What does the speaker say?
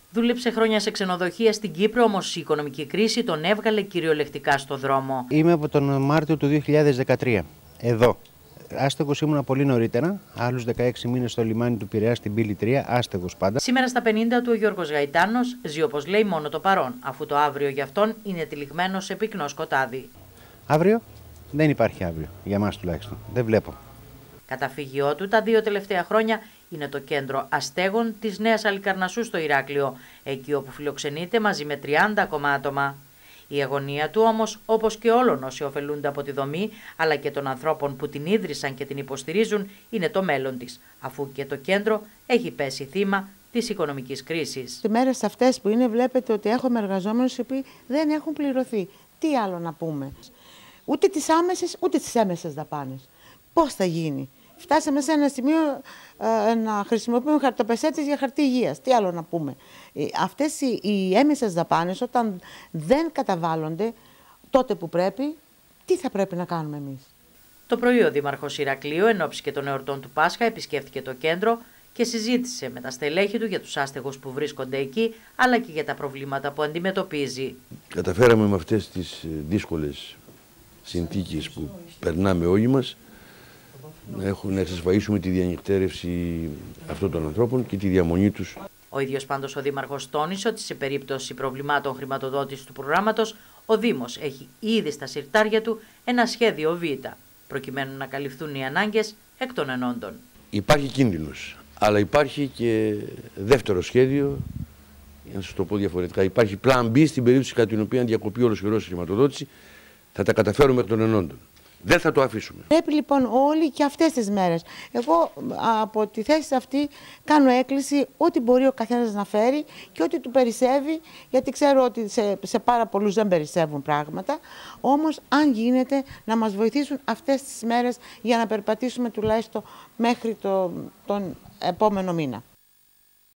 Δούλεψε χρόνια σε ξενοδοχεία στην Κύπρο, όμως η οικονομική κρίση τον έβγαλε κυριολεκτικά στο δρόμο. Είμαι από τον Μάρτιο του 2013 εδώ. Άστεγος ήμουνα πολύ νωρίτερα, άλλους 16 μήνες στο λιμάνι του Πειραιά στην Πύλη 3, άστεγος πάντα. Σήμερα στα 50 του ο Γιώργος Γαϊτάνος ζει, όπως λέει, μόνο το παρόν, αφού το αύριο για αυτόν είναι τυλιγμένο σε πυκνό σκοτάδι. Αύριο δεν υπάρχει αύριο, για μας τουλάχιστον. Δεν βλέπω. Καταφύγιό του τα 2 τελευταία χρόνια είναι το κέντρο αστέγων της Νέας Αλικαρνασσού στο Ηράκλειο, εκεί όπου φιλοξενείται μαζί με 30 ακόμα άτομα. Η αγωνία του όμως, όπως και όλων όσοι ωφελούνται από τη δομή, αλλά και των ανθρώπων που την ίδρυσαν και την υποστηρίζουν, είναι το μέλλον της, αφού και το κέντρο έχει πέσει θύμα της οικονομικής κρίσης. Τις μέρες αυτές που είναι, βλέπετε ότι έχουμε εργαζόμενους οι οποίοι δεν έχουν πληρωθεί. Τι άλλο να πούμε. Ούτε τις άμεσες, ούτε τις έμεσες δαπάνες. Πώς θα γίνει. Φτάσαμε σε ένα σημείο να χρησιμοποιούμε χαρτοπεσέτες για χαρτί υγείας. Τι άλλο να πούμε. Αυτές οι έμεσες δαπάνες, όταν δεν καταβάλλονται τότε που πρέπει, τι θα πρέπει να κάνουμε εμείς. Το πρωί ο Δήμαρχος Ηρακλείου, εν ώψη και των εορτών του Πάσχα, επισκέφθηκε το κέντρο και συζήτησε με τα στελέχη του για τους άστεγους που βρίσκονται εκεί, αλλά και για τα προβλήματα που αντιμετωπίζει. Καταφέραμε με αυτές τις δύσκολες συνθήκες που περνάμε όλοι μας να εξασφαλίσουμε τη διανυκτέρευση αυτών των ανθρώπων και τη διαμονή τους. Ο ίδιος πάντως ο Δήμαρχος τόνισε ότι σε περίπτωση προβλημάτων χρηματοδότησης του προγράμματος, ο Δήμος έχει ήδη στα συρτάρια του ένα σχέδιο Β, προκειμένου να καλυφθούν οι ανάγκες εκ των ενόντων. Υπάρχει κίνδυνος, αλλά υπάρχει και δεύτερο σχέδιο, για να σας το πω διαφορετικά. Υπάρχει Plan B στην περίπτωση κατά την οποία διακοπεί ολοσχερώς η χρηματοδότηση, θα τα καταφέρουμε εκ των ενόντων. Δεν θα το αφήσουμε. Πρέπει λοιπόν όλοι και αυτές τις μέρες. Εγώ από τη θέση αυτή κάνω έκκληση ό,τι μπορεί ο καθένας να φέρει και ό,τι του περισσεύει, γιατί ξέρω ότι σε πάρα πολλούς δεν περισσεύουν πράγματα. Όμως αν γίνεται να μας βοηθήσουν αυτές τις μέρες για να περπατήσουμε τουλάχιστον μέχρι τον επόμενο μήνα.